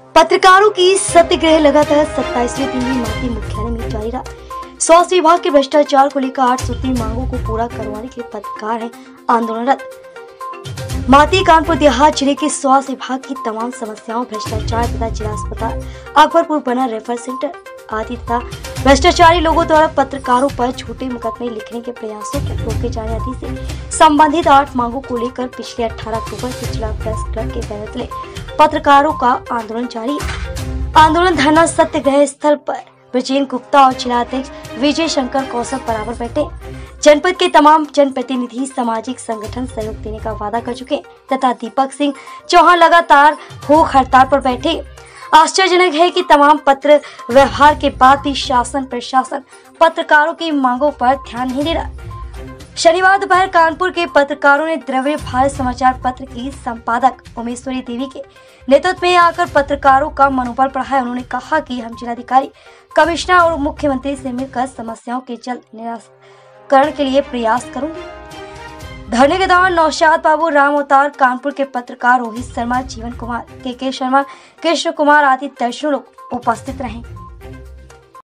पत्रकारों की सत्याग्रह लगातार 27वें दिन भी माती मुख्यालय में जारी रहा। स्वास्थ्य विभाग के भ्रष्टाचार को लेकर 8 सूत्री मांगों को पूरा करवाने के लिए पत्रकार हैं आंदोलनरत। माती कानपुर देहात जिले के स्वास्थ्य विभाग की तमाम समस्याओं, भ्रष्टाचार तथा जिला अस्पताल, अकबरपुर बना रेफर सेंटर आदि तथा भ्रष्टाचारी लोगों द्वारा पत्रकारों पर झूठे मुकदमे लिखने के प्रयासों को रोके जाने आदि से संबंधित 8 मांगों को लेकर पिछले 18 अक्टूबर से जिला प्रेस क्लब के बैनर पत्रकारों का आंदोलन जारी है। आंदोलन धरना सत्याग्रह स्थल पर ब्रजेंद्र गुप्ता और जिला अध्यक्ष विजय शंकर कौशल बराबर बैठे। जनपद के तमाम जनप्रतिनिधि सामाजिक संगठन सहयोग देने का वादा कर चुके तथा दीपक सिंह चौहान लगातार भूख हड़ताल पर बैठे। आश्चर्यजनक है कि तमाम पत्र व्यवहार के बाद भी शासन प्रशासन पत्रकारों की मांगों पर ध्यान नहीं दे रहा। शनिवार दोपहर कानपुर के पत्रकारों ने द्रव्य भारत समाचार पत्र की संपादक उमेश्वरी देवी के नेतृत्व में आकर पत्रकारों का मनोबल बढ़ाया। उन्होंने कहा कि हम जिलाधिकारी, कमिश्नर और मुख्यमंत्री से मिलकर समस्याओं के जल्द निराकरण के लिए प्रयास करूंगी। धरने के दौरान नौशाद बाबू, राम अवतार, कानपुर के पत्रकार रोहित शर्मा, जीवन कुमार, के शर्मा, कृष्ण कुमार आदि दर्जनों लोग उपस्थित रहे।